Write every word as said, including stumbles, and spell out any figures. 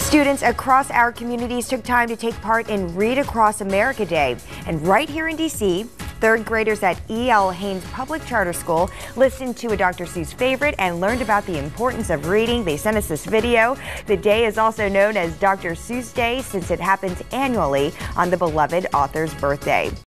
Students across our communities took time to take part in Read Across America Day. And right here in D C, third graders at E L Haynes Public Charter School listened to a Doctor Seuss favorite and learned about the importance of reading. They sent us this video. The day is also known as Doctor Seuss Day since it happens annually on the beloved author's birthday.